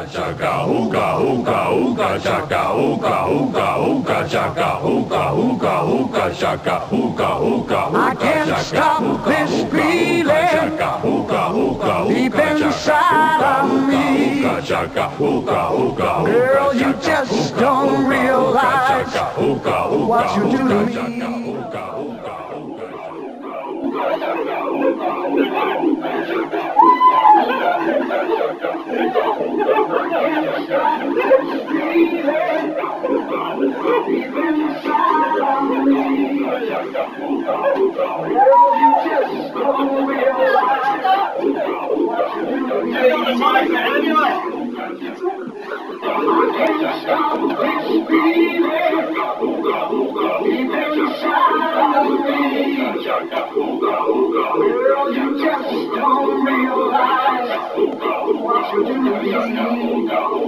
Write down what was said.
chaka, ooga, ooga, ooga, chaka, ooga, ooga, ooga, chaka, ooga, ooga, ooga, chaka, ooga, ooga, ooga, I can't stop this feeling deep inside of me. Girl, you just don't realize what you do to me. Girl, you just don't realize what you do to me.